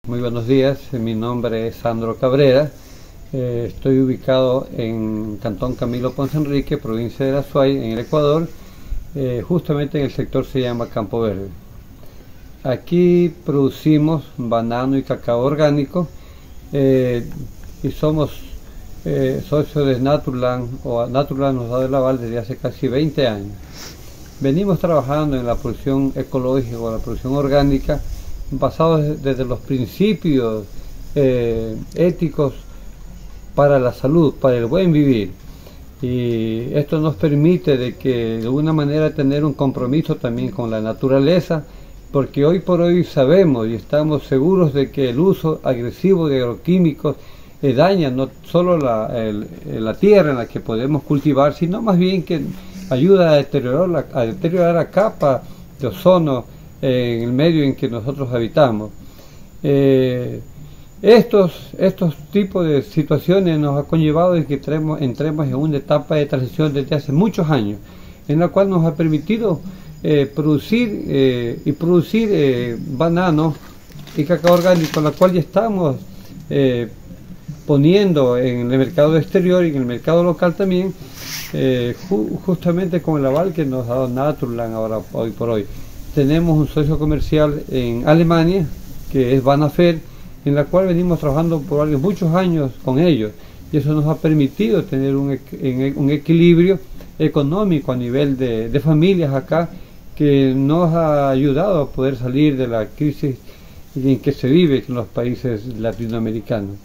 Muy buenos días, mi nombre es Sandro Cabrera, estoy ubicado en Cantón Camilo Ponce Enrique, provincia de La Suay, en el Ecuador, justamente en el sector se llama Campo Verde. Aquí producimos banano y cacao orgánico y somos socios de Naturland, o Naturland nos da el aval desde hace casi 20 años. Venimos trabajando en la producción ecológica o la producción orgánica basados desde los principios éticos para la salud, para el buen vivir, y esto nos permite de que de alguna manera tener un compromiso también con la naturaleza, porque hoy por hoy sabemos y estamos seguros de que el uso agresivo de agroquímicos daña no solo la tierra en la que podemos cultivar, sino más bien que ayuda a deteriorar la capa de ozono en el medio en que nosotros habitamos. Estos tipos de situaciones nos ha conllevado de que entremos en una etapa de transición desde hace muchos años, en la cual nos ha permitido producir banano y cacao orgánico, la cual ya estamos poniendo en el mercado exterior y en el mercado local también, justamente con el aval que nos ha dado Naturland ahora, hoy por hoy. Tenemos un socio comercial en Alemania, que es Vanafer, en la cual venimos trabajando por muchos años con ellos, y eso nos ha permitido tener un equilibrio económico a nivel de familias acá, que nos ha ayudado a poder salir de la crisis en que se vive en los países latinoamericanos.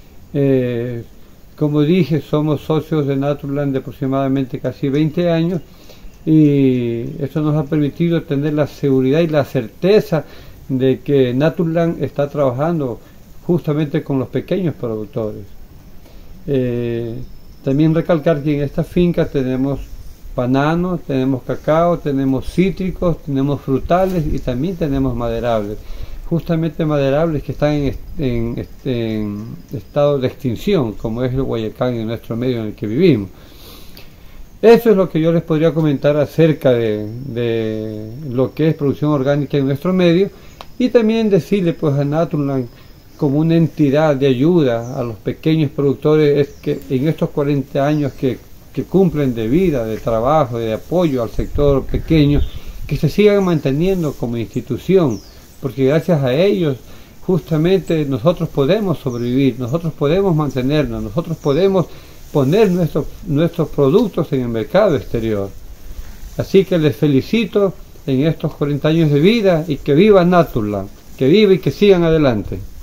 Como dije, somos socios de Naturland de aproximadamente casi 20 años, y esto nos ha permitido tener la seguridad y la certeza de que Naturland está trabajando justamente con los pequeños productores. También recalcar que en esta finca tenemos banano, tenemos cacao, tenemos cítricos, tenemos frutales y también tenemos maderables. Justamente maderables que están en estado de extinción, como es el guayacán en nuestro medio en el que vivimos. Eso es lo que yo les podría comentar acerca de lo que es producción orgánica en nuestro medio, y también decirle pues a Naturland, como una entidad de ayuda a los pequeños productores, es que en estos 40 años que cumplen de vida, de trabajo, de apoyo al sector pequeño, que se sigan manteniendo como institución, porque gracias a ellos justamente nosotros podemos sobrevivir, nosotros podemos mantenernos, nosotros podemos poner nuestros productos en el mercado exterior. Así que les felicito en estos 40 años de vida, y que viva Naturland, que viva y que sigan adelante.